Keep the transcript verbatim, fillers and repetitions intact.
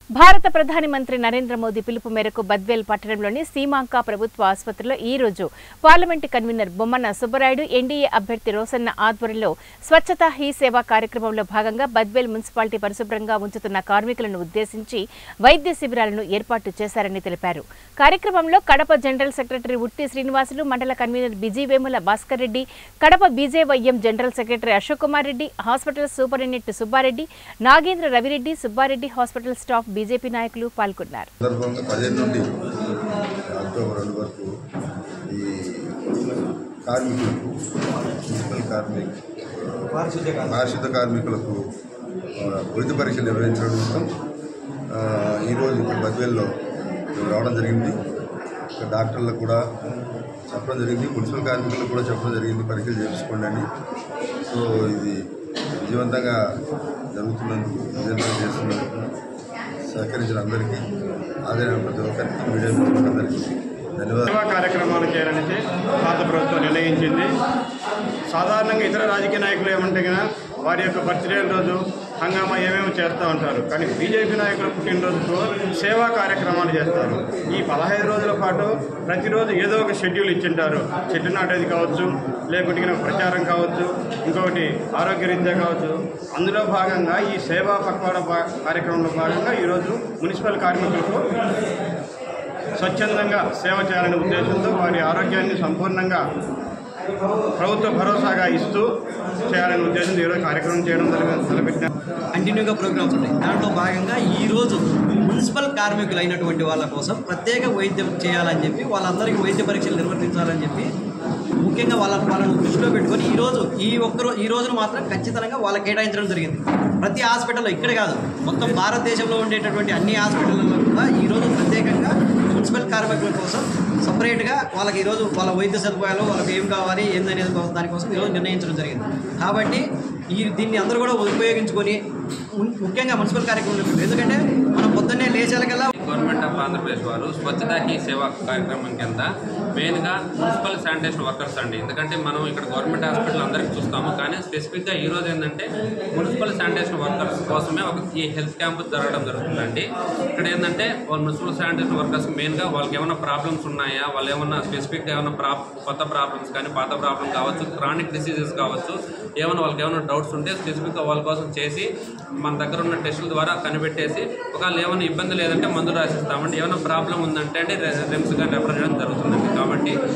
భారత ప్రధాని మంత్రి నరేంద్ర మోదీ పిలుపు మేరకు బద్వేల్ పట్టణంలోని సీమాంక ప్రభుత్వ ఆసుపత్రిలో ఈ రోజు parliament convener Bommana Subbarayudu NDA అభ్యర్థి రోసన్న ఆధ్వర్యంలో స్వచ్ఛతా హీ సేవ కార్యక్రమంలో భాగంగా బద్వేల్ మున్సిపాలిటీ పరిశుభ్రంగా ఉంచుతున్న కార్మికులను ఉద్దేశించి వైద్య శిబిరాలను ఏర్పాటు చేశారని తెలిపారు. కార్యక్రమంలో కడప జనరల్ సెక్రటరీ ఉట్టి శ్రీనివాసులు, మండల convener Bijivemula Bhaskar Reddy, Kadapa BJYM general secretary Ashok Kumar Reddy, hospital superintendent Subbareddy, Nagendra Ravireddy, Subbareddy, hospital staff BJP నాయకులు పాల్గొన్నారు. పదిహేను నుండి అక్టోబర్ రెండు వరకు ఈ కార్మికులకు మున్సిపల్ కార్మిక పారిశుద్ధ కార్మికులకు వైద్య పరీక్షలు నిర్వహించడం కోసం ఈరోజు ఇక్కడ బద్వేల్లో రావడం జరిగింది. ఇక్కడ డాక్టర్లకు కూడా చెప్పడం జరిగింది, మున్సిపల్ కార్మికులకు కూడా చెప్పడం జరిగింది పరీక్షలు చేయించుకోండి అని. సో ఇది విజయవంతంగా జరుగుతున్నందుకు విజయవంతంగా చేస్తున్నందుకు సహకరించిన అందరికీ ఆదరణ ప్రతి ఒక్కరికి మీడియా అందరికీ ధన్యవాదాలు. కార్యక్రమాలు చేయాలనేసి భారత ప్రభుత్వం నిర్ణయించింది. సాధారణంగా ఇతర రాజకీయ నాయకులు ఏమంటే కదా వారి యొక్క బర్త్డే రోజు హంగామా ఏమేమి చేస్తూ ఉంటారు, కానీ బీజేపీ నాయకుల పుట్టినరోజుకు సేవా కార్యక్రమాలు చేస్తారు. ఈ పదహైదు రోజుల పాటు ప్రతిరోజు ఏదో ఒక షెడ్యూల్ ఇచ్చింటారు. చెట్టు నాటేది కావచ్చు, లేకుంటే ప్రచారం కావచ్చు, ఇంకొకటి ఆరోగ్యరీత్యా కావచ్చు. అందులో భాగంగా ఈ సేవా పక్వాడ కార్యక్రమంలో భాగంగా ఈరోజు మున్సిపల్ కార్మికులకు స్వచ్ఛందంగా సేవ చేయాలనే ఉద్దేశంతో వారి ఆరోగ్యాన్ని సంపూర్ణంగా ప్రభుత్వ భరోసాగా ఇస్తూ చేయాలనే ఉద్దేశంతో ఈరోజు కార్యక్రమం చేయడం తలపెట్టిన కంటిన్యూగా ప్రోగ్రామ్స్ ఉంటాయి. దాంట్లో భాగంగా ఈరోజు మున్సిపల్ కార్మికులు అయినటువంటి వాళ్ళ కోసం ప్రత్యేక వైద్యం చేయాలని చెప్పి, వాళ్ళందరికీ వైద్య పరీక్షలు నిర్వర్తించాలని చెప్పి ముఖ్యంగా వాళ్ళ వాళ్ళను దృష్టిలో పెట్టుకొని ఈరోజు ఈ ఒక్కరో ఈ రోజును మాత్రం ఖచ్చితంగా వాళ్ళకి కేటాయించడం జరిగింది. ప్రతి హాస్పిటల్లో ఇక్కడే కాదు, మొత్తం భారతదేశంలో ఉండేటటువంటి అన్ని హాస్పిటల్లో కూడా ఈరోజు ప్రత్యేకంగా మున్సిపల్ కార్మికుల కోసం సపరేట్గా వాళ్ళకి ఈరోజు వాళ్ళ వైద్య సదుపాయాలు వాళ్ళకి ఏం కావాలి ఏందనేది దానికోసం ఈరోజు నిర్ణయించడం జరిగింది. కాబట్టి ఈ దీన్ని అందరూ కూడా ఉపయోగించుకొని ముఖ్యంగా మున్సిపల్ కార్యక్రమం, ఎందుకంటే మనం పొద్దున్నే లేచాలకల్లా గవర్నమెంట్ ఆఫ్ ఆంధ్రప్రదేశ్ వారు స్వచ్ఛతా హీ సేవా కార్యక్రమం కింద మెయిన్గా మున్సిపల్ శానిటేషన్ వర్కర్స్ అండి. ఎందుకంటే మనం ఇక్కడ గవర్నమెంట్ హాస్పిటల్ అందరికీ చూస్తాము, కానీ స్పెసిఫిక్గా ఈరోజు ఏంటంటే మున్సిపల్ శానిటేషన్ వర్కర్స్ కోసమే ఒక ఈ హెల్త్ క్యాంప్ జరగడం జరుగుతుందండి. ఇక్కడ ఏంటంటే వాళ్ళు మున్సిపల్ శానిటేషన్ వర్కర్స్ మెయిన్గా వాళ్ళకి ఏమైనా ప్రాబ్లమ్స్ ఉన్నాయా, వాళ్ళు ఏమన్నా స్పెసిఫిక్గా ఏమైనా ప్రా కొత్త ప్రాబ్లమ్స్ కానీ పాత ప్రాబ్లమ్ కావచ్చు, క్రానిక్ డిసీజెస్ కావచ్చు, ఏమైనా వాళ్ళకి ఏమైనా డౌట్స్ ఉంటే స్పెసిఫిక్గా వాళ్ళ కోసం చేసి మన దగ్గర ఉన్న టెస్టుల ద్వారా కనిపెట్టేసి ఒకవేళ ఏమైనా ఇబ్బంది లేదంటే మందులు రాసిస్తామండి. ఏమైనా ప్రాబ్లం ఉందంటే అంటే రిమ్స్ కానీ రెఫర్ చేయడం జరుగుతుందండి. కాబట్టి